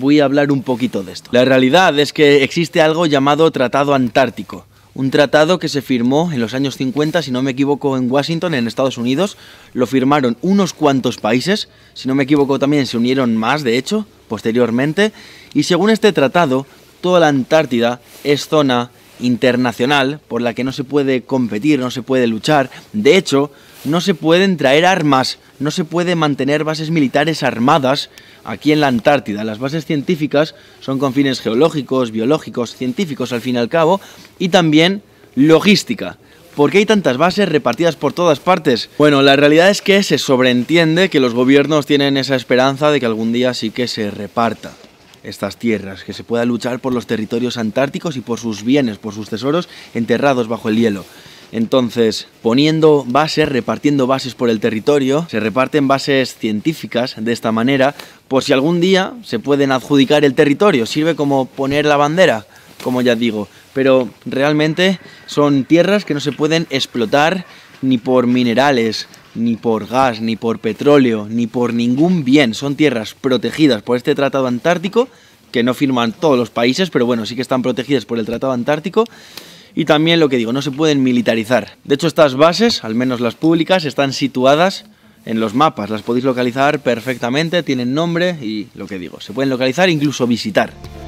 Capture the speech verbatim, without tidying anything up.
voy a hablar un poquito de esto. La realidad es que existe algo llamado Tratado Antártico. Un tratado que se firmó en los años cincuenta, si no me equivoco, en Washington, en Estados Unidos. Lo firmaron unos cuantos países, si no me equivoco también se unieron más, de hecho, posteriormente. Y según este tratado, toda la Antártida es zona internacional por la que no se puede competir, no se puede luchar. De hecho, no se pueden traer armas, no se puede mantener bases militares armadas aquí en la Antártida. Las bases científicas son con fines geológicos, biológicos, científicos al fin y al cabo, y también logística. ¿Por qué hay tantas bases repartidas por todas partes? Bueno, la realidad es que se sobreentiende que los gobiernos tienen esa esperanza de que algún día sí que se reparta estas tierras, que se pueda luchar por los territorios antárticos y por sus bienes, por sus tesoros enterrados bajo el hielo. Entonces, poniendo bases, repartiendo bases por el territorio, se reparten bases científicas de esta manera, por si algún día se pueden adjudicar el territorio. Sirve como poner la bandera, como ya digo, pero realmente son tierras que no se pueden explotar ni por minerales, ni por gas, ni por petróleo, ni por ningún bien. Son tierras protegidas por este Tratado Antártico, que no firman todos los países, pero bueno, sí que están protegidas por el Tratado Antártico. Y también lo que digo, no se pueden militarizar. De hecho, estas bases, al menos las públicas, están situadas en los mapas. Las podéis localizar perfectamente, tienen nombre y lo que digo, se pueden localizar e incluso visitar.